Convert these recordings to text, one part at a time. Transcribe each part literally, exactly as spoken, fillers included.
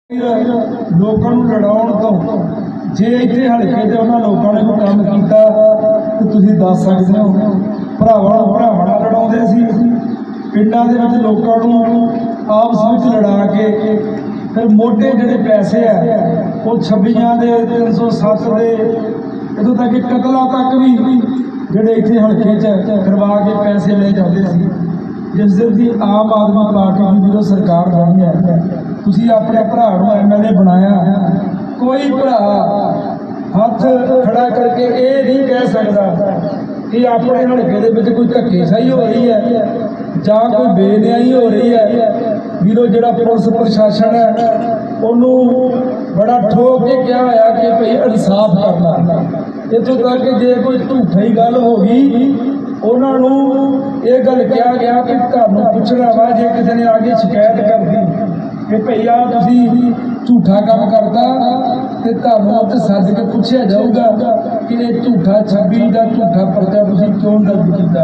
लोगों को लड़ाउण तो जे इत्थे हल्के च उन्हां लोगों ने कोई काम कीता ते तुसीं दस सकदे हो। भरावां नूं भरावां नाल लड़ाउंदे सी, पिंडां दे विच लोकां नूं आपस विच लड़ा के फिर मोटे जिहड़े पैसे है वो छब्बियां दे तीन सौ सत्त दे इत्थों तक कि कतलां तक भी जिहड़े इत्थे हल्के च करवा के पैसे ले जाते सी। जिस दिन की आम आदमी पार्टी की जो सरकार बनी है, तुसीं अपने भरा नूं एम एल ए बनाया, कोई भरा हथ खड़ा करके ये नहीं कह सकता कि अपने हल्के दे विच कोई धक्केशाही हो रही है जां कोई बेन्याई हो रही है। वीरो जिहड़ा पुलिस प्रशासन है उन्होंने बड़ा ठोक के कहा होया कि भाई इंसाफ करना। इत्थों तक कि जे कोई झूठी गल हो गई उन्होंने ये गल कहा गया कि तुहानूं पुछना वा जे किसी ने आगे शिकायत कर दी कि भैया तुसीं झूठा काम करता तो तुहानूं उत्ते सद के पुछया जाऊगा कि ये झूठा छब्बी का झूठा पर्चा तुसीं क्यों दर्ज किया।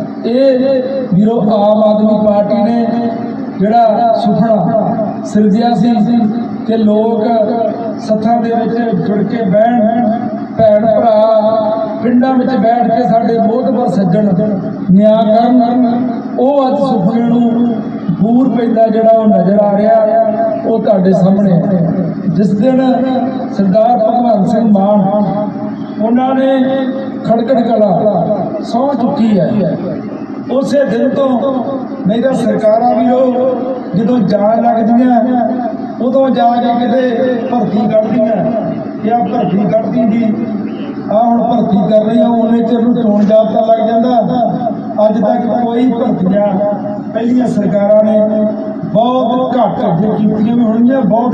ये वीरो आम आदमी पार्टी ने जिहड़ा सुपना सिरजिया सी कि लोग सत्थां दे विच जुड़ के बहन भैन भरा पिंडां विच बैठ के साडे मोहतबर सज्जन न्याय करन, वो अज सुपने नूं बूर पैंदा जिहड़ा वो नज़र आ रहा वो तुहाडे सामने है। जिस दिन सरदार भगवंत सिंह मान उन्होंने खड़गड़ कला सौं चुकी है, उस दिन तो नहीं तो सरकारां भी जो जान लगदियां उदों जाके किते भर्ती कढ़दियां या भर्ती कढ़दी जी आ हुण भर्ती कर रही उन्ने चिर नूं चोण जाबता लग जाता। अज तक कोई भर्तियां पहलियां सरकारां ने बहुत घट जो कीतियां भी होणगीआं बहुत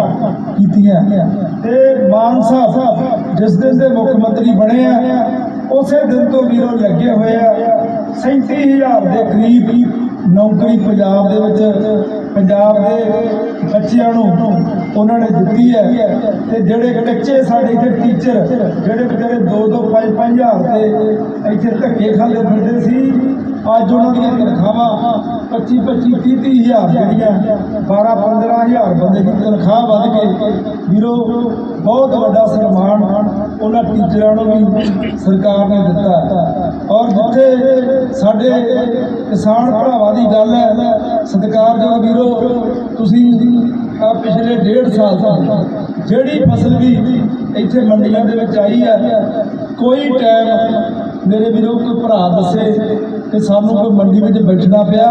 घट कीतियां ते मान साहब जिस दिन के मुख्यमंत्री बने आ उस दिन तो वीरों लगे हुए आ सैंती हज़ार के करीब नौकरी पंजाब दे विच पंजाब दे बच्चिआं नूं उन्होंने दित्ती है। ते जिहड़े कच्चे साडे इत्थे टीचर जिहड़े बेचारे दो दो पाँच पाँच हज़ार ते इत्थे धक्के खांदे फिरदे सी अज उन्हां दी तनखाहां पच्ची पच्ची तीह तीह हज़ार जिहड़ियां बारह पंद्रह हज़ार बंदे की तनखाह वध के वीरो बहुत वड्डा सन्मान उन्हां टीचरां नूं भी सरकार ने दिता। और जिथे साडे किसान भरावां दी गल है सत्कारयोग वीरो तुसीं आ पिछले डेढ़ साल तक जिहड़ी फसल भी इत्थे मंडियां दे विच आई है कोई टाइम मेरे वीरों कोई भरा दसे कि सानू कोई मंडी में बैठना पिया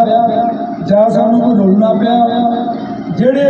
जां सानू कोई रुलना पिया। जिहड़े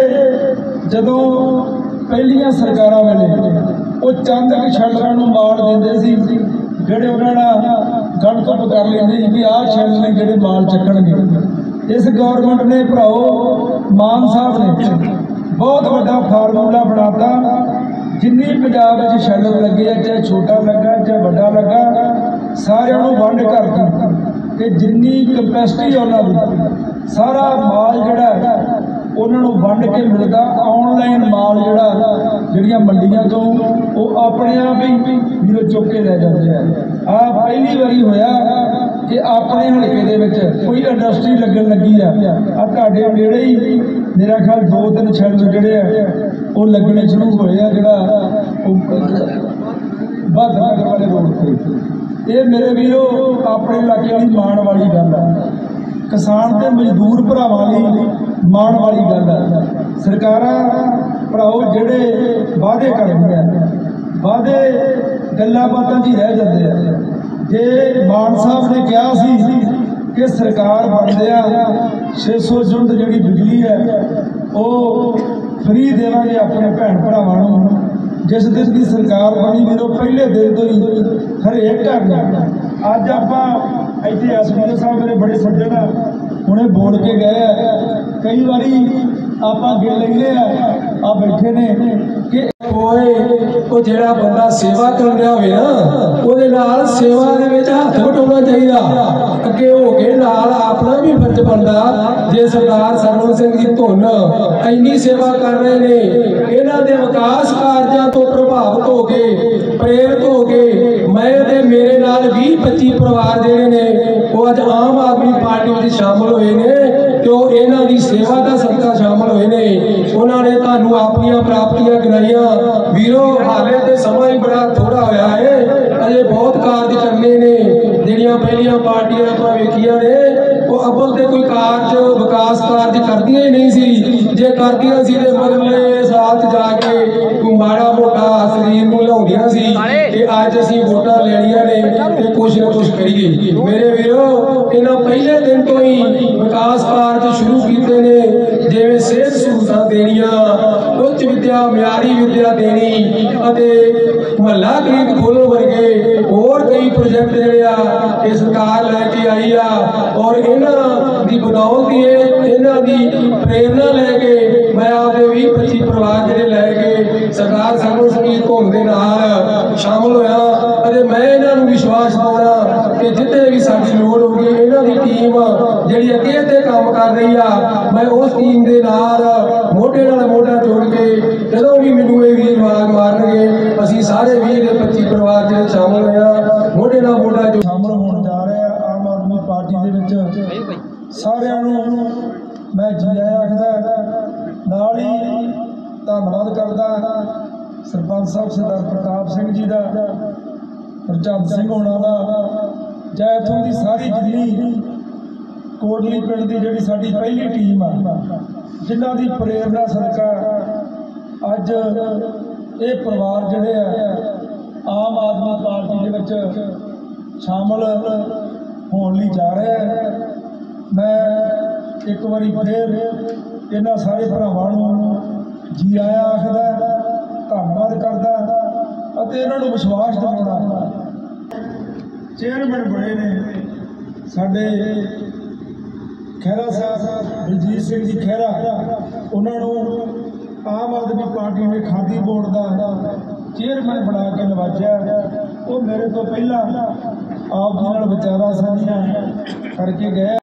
जदों पहलियां सरकारां वेले वो चंद के शैलरां नूं माल दिंदे सी जिहड़े उन्हां नाल गण धुप कर लैंदे सी कि आह शैल ने जिहड़े माल चक्कणगे। इस गौरमेंट ने भराओ मान साहब ने बहुत वड्डा फार्मूला बनाता, जिन्नी पंजाब में शैलर लगे है चाहे छोटा लगा चाहे बड़ा लगा सारिਆਂ ਨੂੰ ਵੰਡ कर दी कि जिन्नी कैपेसिटी उन्होंने सारा माल जिहड़ा उन्होंने वंड के मिलता। ऑनलाइन माल जिहड़ा जिहड़ियां मंडियां तो वो अपने आप ही वीरो चुक के लै जाते हैं। आ पहली बारी होया कि अपने हल्के दे विच कोई इंडस्ट्री लगन लगी है आ तुहाडे नेड़े ही मेरा ख्याल दो तीन शैलर जिहड़े है वो लगने शुरू होए आ जिहड़ा बहादुर नगर वाले रोड पर। ये मेरे वीरो अपने इलाके की माण वाली गल है, किसान ते मजदूर भरावां लई माण वाली गल है। सरकारां भराओ जिहड़े वादे करदियां वादे गल्लां बातां च रह जाते हैं। जे मान साहब ने कहा सी कि सरकार बनदिया छे सौ यूनिट जिहड़ी बिजली है वो फ्री देवांगे अपने भैन भरावां नूं। जिस दिन की सरकार बनी वीरों पहले दिन तो ही हरेक घर में अज आपां इत्थे एस पी ओ साहब मेरे बड़े सज्जन उन्हें बोल के गए कई बारी आपां गिन लैंदे आ बैठे ने कि वो जिहड़ा बंदा सेवा कर रहा होवे ना उहदे नाल सेवा दे विच हत्थ वटाउणा चाहिदा, अगे हो के नाल अपना भी फर्ज बनदा। जे सरदार सरवण सिंह दी धुन इंनी सेवा कर रहे ने इन्हां दे विकास कारजां तो प्रभावित हो के प्रेरित हो के मैं ते मेरे नाल बीस पच्ची परिवार जिहड़े ने वो अज आम आदमी पार्टी में शामिल होए ने। जो इन्हां दी सेवा दा सदका शामिल होए ने उन्होंने तुहानूं आपणियां प्राप्तियां गिनाइयां। वीरो हाले ते समा ही बड़ा थोड़ा होया है, अजे बहुत कारज करने ने। जिहड़ियां पहलियां पार्टियां आपां वेखियां ने वो अव्वल ते कोई कारज विकास कारज करदियां ही नहीं सी। जे करदियां सी ते मगरले साल च जाके कोई माड़ा मोटा शरीर नूं लिआउंदियां सी कि अज असीं वोटां लैणियां ने ते कुछ ना कुछ करिए। मेरे वीरो इन्हां पहले दिन तो ही विकास कारज शुरू कीते ने, जिवें सेहत सहूलतां देणियां, उच्च विद्या मियारी विद्या देनी अते महला क्लिनिक खोलण वर्गे होर कई प्रोजेक्ट जिहड़े आ कि सरकार लैके आई आ। और इन्हां दी बदौलत ही इन्हां दी प्रेरणा लैके मैं आपदे भी पच्ची परिवार जिहड़े लैके सरदार सरवण संगीत घुंड दे नाल शामिल होया। अते मैं इन्हां नूं विश्वास दिवाउणा कि जिथे भी साडी लोड़ होगी इन्हां दी टीम जिहड़ी अगे अगे काम कर रही आ, मैं उस टीम दे नाल मोढे नाल मोढा जोड़ के जदों भी मैनूं ये वीर आवाज़ मारनगे असीं सारे वीर दे पच्ची परिवार जिहड़े शामिल होया मोढे नाल मोढा जो शामिल होण जा रहे आ। आम आदमी पार्टी दे विच सारिਆਂ ਨੂੰ मैं जी आया आखदा, नाल ही धन्नवाद करदा सरपंच साहब सरदार प्रताप सिंह जी का, प्रचंद सिंह होना का, ਜਾਂ ਇੱਥੋਂ ਦੀ सारी जिन्नी कोटली पिंड की जिहड़ी साडी पहली टीम आ जिन्हां दी प्रेरणा सदका अज ये परिवार जिहड़े आ आम आदमी पार्टी दे विच शामिल होण लई जा रहे हैं। मैं एक बारी फिर इन्हां सारे भरावां नूं जी आया आखदा, धन्नवाद करदा अते इन्हां नूं विश्वास दिवाउणा। चेयरमैन बने ने साडे खैरा साहब बलजीत सिंह जी खैरा, उन्होंने आम आदमी पार्टी ने खादी बोर्ड का चेयरमैन बना के नवाजा। वो मेरे तो पहला आप जी नाल विचारां साझियां करके गए।